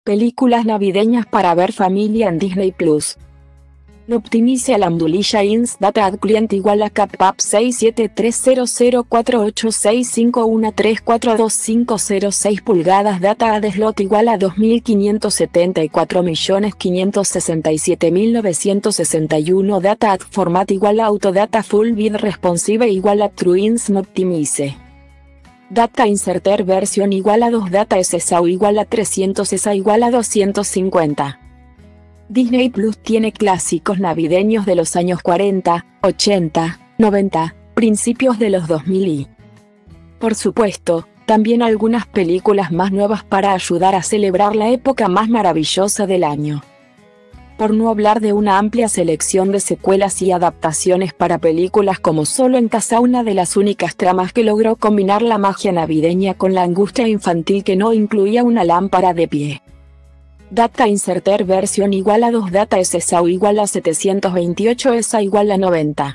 Películas navideñas para ver familia en Disney Plus. Optimice Alhamdulillah ins data ad client igual a capap 6730486513425006 pulgadas data ad slot igual a 2574.567.961 data ad format igual a autodata full bit responsive igual a true ins optimice. Data inserter versión igual a 2 data SSAU igual a 300 ESA igual a 250. Disney Plus tiene clásicos navideños de los años 40, 80, 90, principios de los 2000 y, por supuesto, también algunas películas más nuevas para ayudar a celebrar la época más maravillosa del año. Por no hablar de una amplia selección de secuelas y adaptaciones para películas como Solo en Casa, una de las únicas tramas que logró combinar la magia navideña con la angustia infantil que no incluía una lámpara de pie. Data inserter versión igual a 2 data SSAU igual a 728 ESA igual a 90.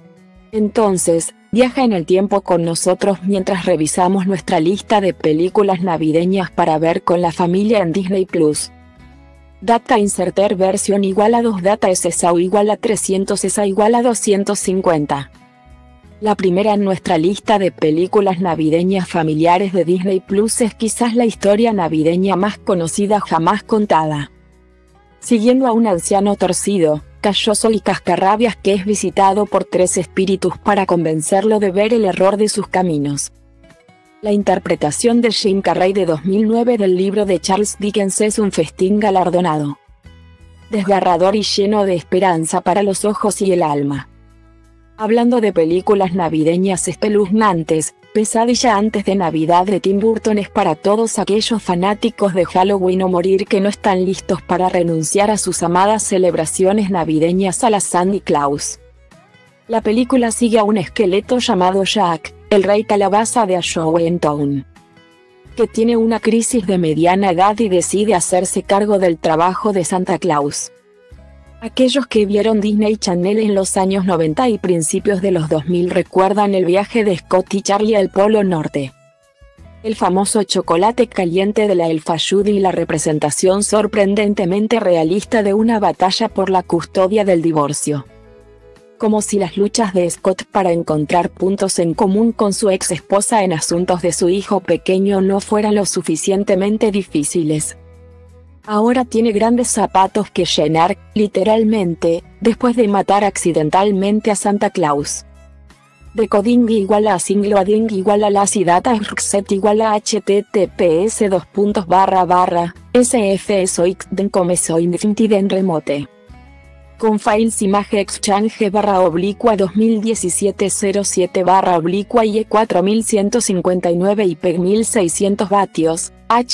Entonces, viaja en el tiempo con nosotros mientras revisamos nuestra lista de películas navideñas para ver con la familia en Disney Plus. Data inserter versión igual a 2 data SSAU igual a 300 ESA igual a 250. La primera en nuestra lista de películas navideñas familiares de Disney Plus es quizás la historia navideña más conocida jamás contada. Siguiendo a un anciano torcido, calloso y cascarrabias que es visitado por 3 espíritus para convencerlo de ver el error de sus caminos. La interpretación de Jim Carrey de 2009 del libro de Charles Dickens es un festín galardonado, desgarrador y lleno de esperanza para los ojos y el alma. Hablando de películas navideñas espeluznantes, Pesadilla antes de Navidad de Tim Burton es para todos aquellos fanáticos de Halloween o morir que no están listos para renunciar a sus amadas celebraciones navideñas a la Sandy Claus. La película sigue a un esqueleto llamado Jack, el rey calabaza de Ashowentown, que tiene una crisis de mediana edad y decide hacerse cargo del trabajo de Santa Claus. Aquellos que vieron Disney Channel en los años 90 y principios de los 2000 recuerdan el viaje de Scott y Charlie al Polo Norte, el famoso chocolate caliente de la elfa Judy y la representación sorprendentemente realista de una batalla por la custodia del divorcio. Como si las luchas de Scott para encontrar puntos en común con su ex esposa en asuntos de su hijo pequeño no fueran lo suficientemente difíciles. Ahora tiene grandes zapatos que llenar, literalmente, después de matar accidentalmente a Santa Claus. Decoding igual a singloading igual a las y data set igual a https://sfsoixdencomesoinfintiden remote. Con files image exchange /oblicua 2017-07/oblicua IE4159 y PEG 1600 vatios,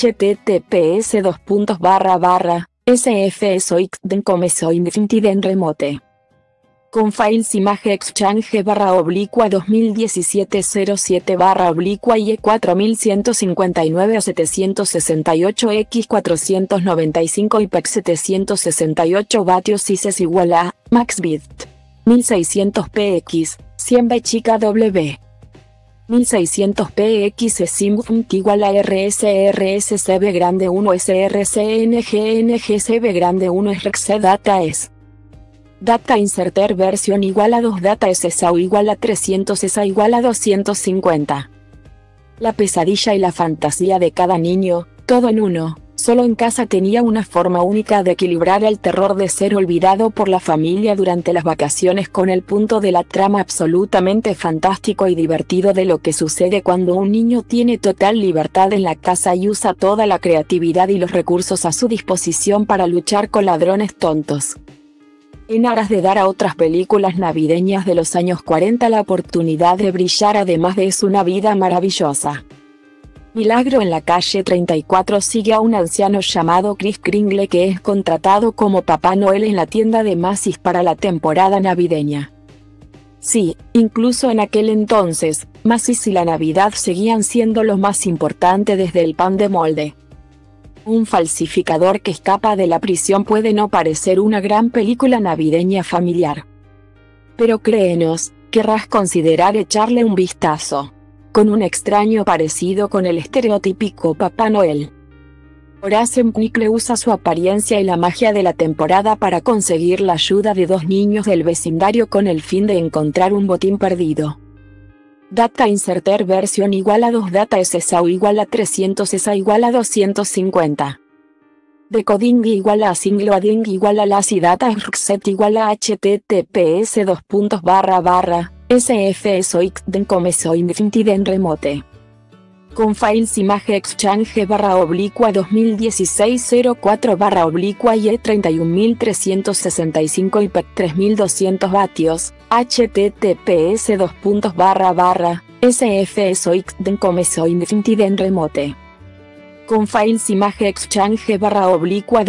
https://sfsoixdencomesoinfintiden remote. Con files image exchange /oblicua 2017-07/oblicua IE4159 a 768x495 y PEG 768 vatios ICES igual a MaxBit 1600px 100 chica W 1600px SIMFUNT igual a RSRSCB grande 1 SRCNGNGCB grande 1 RX data es data inserter versión igual a 2 data SSAU igual a 300 ESA igual a 250. La pesadilla y la fantasía de cada niño, todo en uno. Solo en Casa tenía una forma única de equilibrar el terror de ser olvidado por la familia durante las vacaciones con el punto de la trama absolutamente fantástico y divertido de lo que sucede cuando un niño tiene total libertad en la casa y usa toda la creatividad y los recursos a su disposición para luchar con ladrones tontos. En aras de dar a otras películas navideñas de los años 40 la oportunidad de brillar además de Es una vida maravillosa. Milagro en la calle 34 sigue a un anciano llamado Kris Kringle que es contratado como Papá Noel en la tienda de Macy's para la temporada navideña. Sí, incluso en aquel entonces, Macy's y la Navidad seguían siendo lo más importante desde el pan de molde. Un falsificador que escapa de la prisión puede no parecer una gran película navideña familiar. Pero créenos, querrás considerar echarle un vistazo. Con un extraño parecido con el estereotípico Papá Noel. Horace Mnicle usa su apariencia y la magia de la temporada para conseguir la ayuda de dos niños del vecindario con el fin de encontrar un botín perdido. Data inserter versión igual a 2 data SSAU igual a 300 ESA igual a 250. Decoding igual a single adding igual a lazy data set igual a https sfsoixden remote. Con files image exchange /oblicua 2016-04 IE 31365 IPEC 3200 vatios, https sfsoixden remote. Con files image exchange /oblicua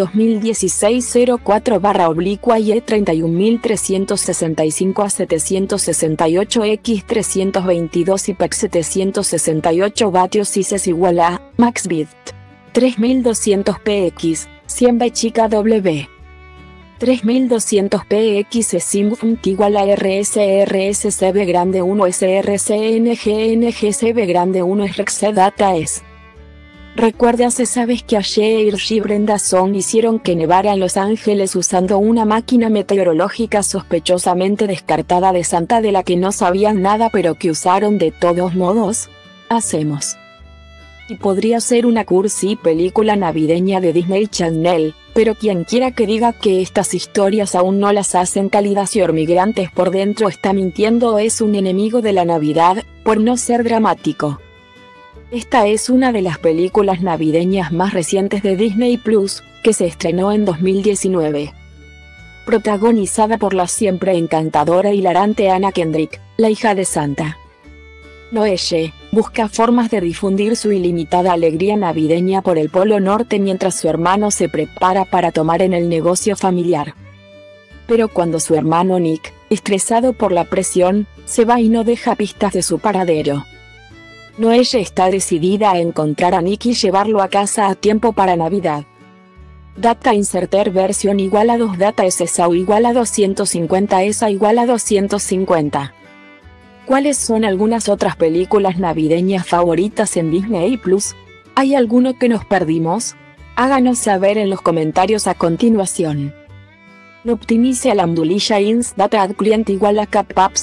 2016-04 IE 31365 a 768 x 322 IPEC 768 vatios ICES igual a max bit 3200 px 100 b chica w 3200 px SIMFUNT igual a RSRSCB grande 1 SRCNGNGCB grande 1 SREXE data es. ¿Recuerdas esa vez que Asher y Brenda Song hicieron que nevara en Los Ángeles usando una máquina meteorológica sospechosamente descartada de Santa de la que no sabían nada pero que usaron de todos modos? Hacemos. Y podría ser una cursi película navideña de Disney Channel, pero quien quiera que diga que estas historias aún no las hacen cálidas y hormigueantes por dentro está mintiendo o es un enemigo de la Navidad, por no ser dramático. Esta es una de las películas navideñas más recientes de Disney Plus, que se estrenó en 2019. Protagonizada por la siempre encantadora e hilarante Anna Kendrick, la hija de Santa. Noelle busca formas de difundir su ilimitada alegría navideña por el Polo Norte mientras su hermano se prepara para tomar en el negocio familiar. Pero cuando su hermano Nick, estresado por la presión, se va y no deja pistas de su paradero. Noelle está decidida a encontrar a Nick y llevarlo a casa a tiempo para Navidad. Data inserter versión igual a 2 data SSAU igual a 250 ESA igual a 250. ¿Cuáles son algunas otras películas navideñas favoritas en Disney Plus? ¿Hay alguno que nos perdimos? Háganos saber en los comentarios a continuación. No optimice Alhamdulillah ins data ad client igual a capap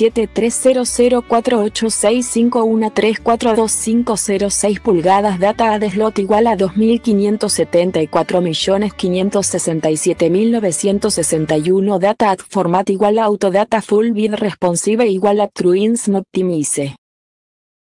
6730486513425506 pulgadas data ad slot igual a 2574.567.961 data ad format igual a autodata full bit responsive igual a true ins no optimice.